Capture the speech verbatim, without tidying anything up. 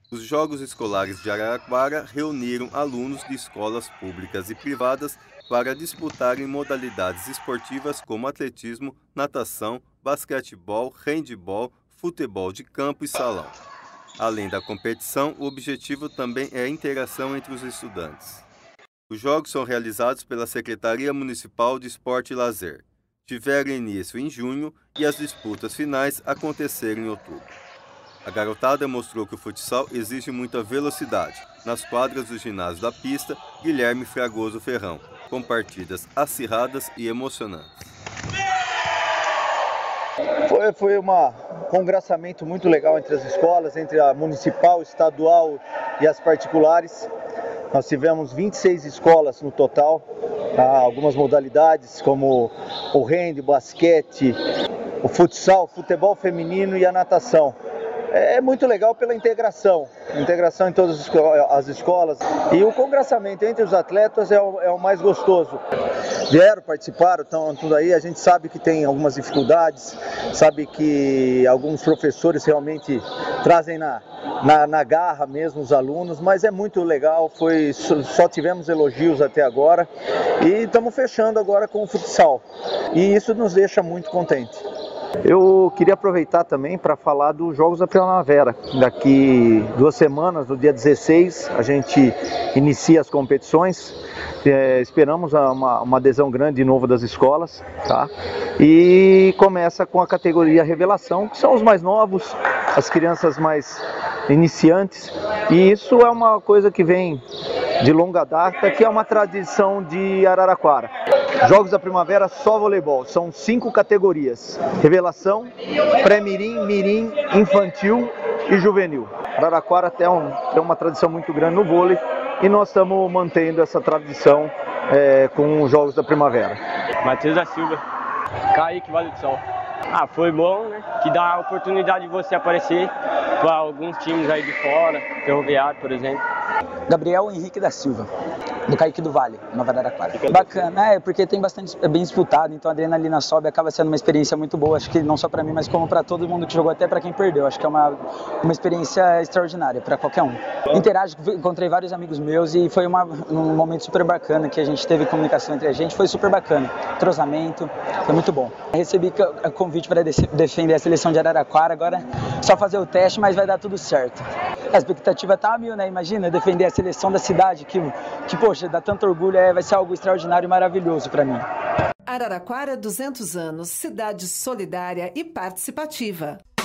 Os Jogos Escolares de Araraquara reuniram alunos de escolas públicas e privadas para disputarem modalidades esportivas como atletismo, natação, basquetebol, handebol, futebol de campo e salão. Além da competição, o objetivo também é a interação entre os estudantes. Os jogos são realizados pela Secretaria Municipal de Esporte e Lazer. Tiveram início em junho e as disputas finais aconteceram em outubro. A garotada mostrou que o futsal exige muita velocidade nas quadras do ginásio da pista Guilherme Fragoso Ferrão, com partidas acirradas e emocionantes. Foi, foi uma, um congraçamento muito legal entre as escolas, entre a municipal, estadual e as particulares. Nós tivemos vinte e seis escolas no total, tá? Algumas modalidades como o handebol, basquete, o futsal, o futebol feminino e a natação. É muito legal pela integração, integração em todas as escolas, e o congraçamento entre os atletas é o, é o mais gostoso. Vieram, participaram, estão tudo aí, a gente sabe que tem algumas dificuldades, sabe que alguns professores realmente trazem na, na, na garra mesmo os alunos, mas é muito legal, foi, só tivemos elogios até agora e estamos fechando agora com o futsal, e isso nos deixa muito contente. Eu queria aproveitar também para falar dos Jogos da Primavera. Daqui duas semanas, no dia dezesseis, a gente inicia as competições. É, esperamos uma, uma adesão grande de novo das escolas, tá? E começa com a categoria Revelação, que são os mais novos, as crianças mais iniciantes. E isso é uma coisa que vem de longa data, que é uma tradição de Araraquara. Jogos da Primavera só voleibol, são cinco categorias: Revelação, Pré-Mirim, Mirim, Infantil e Juvenil. Araraquara tem, um, tem uma tradição muito grande no vôlei e nós estamos mantendo essa tradição é, com os Jogos da Primavera. Matheus da Silva, Kaique Vale do Sol. Ah, foi bom, né? Que dá a oportunidade de você aparecer para alguns times aí de fora, Ferroviário, por exemplo. Gabriel Henrique da Silva, do Kaique do Vale, Nova Araraquara. Bacana, é porque tem bastante, é bem disputado, então a adrenalina sobe, acaba sendo uma experiência muito boa, acho que não só para mim, mas como para todo mundo que jogou, até para quem perdeu, acho que é uma, uma experiência extraordinária para qualquer um. Interajo, encontrei vários amigos meus e foi uma, um momento super bacana, que a gente teve comunicação entre a gente, foi super bacana, entrosamento, foi muito bom. Recebi convite para defender a seleção de Araraquara, agora só fazer o teste, mas vai dar tudo certo. A expectativa tá a mil, né? Imagina defender a seleção da cidade, que, que poxa, dá tanto orgulho, é, vai ser algo extraordinário e maravilhoso para mim. Araraquara, duzentos anos, cidade solidária e participativa.